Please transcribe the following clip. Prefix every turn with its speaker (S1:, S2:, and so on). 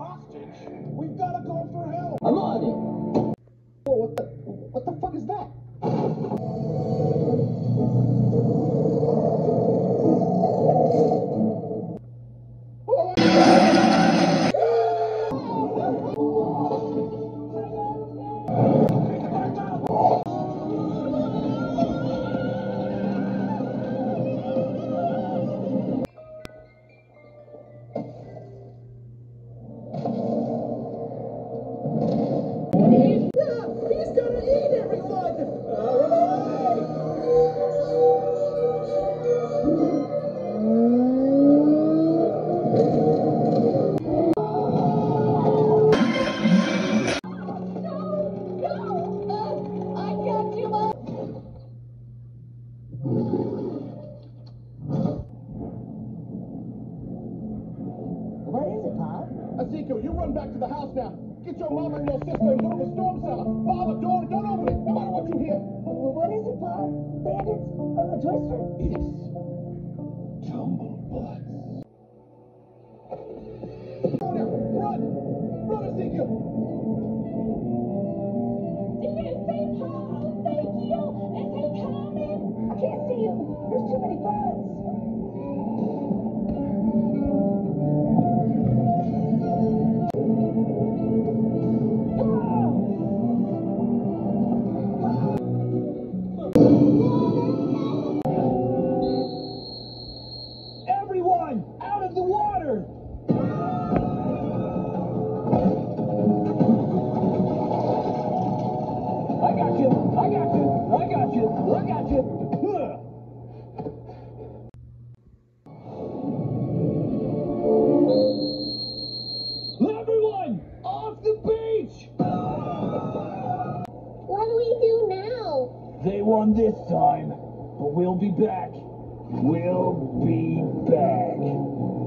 S1: hostage? We've got to call for help.
S2: I'm on it.
S1: Oh, what the fuck is that? He's gonna eat everyone!
S2: What is it, Pop?
S1: Ezekiel, you run back to the house now. Get your mama and your sister and go to the storm cellar. Bar the door and don't open it, no matter what you hear.
S2: What is it, Pop? Bandits? A twister?
S1: It's Tumblebutts. Go now, run! Run, Ezekiel!
S3: Did you see Paul? Ezekiel? Is he coming?
S2: I can't see him. There's too many birds.
S1: Everyone, out of the water! I got you! I got you! I got you! I got you! Everyone, off the beach!
S3: What do we do now?
S1: They won this time, but we'll be back. We'll be back.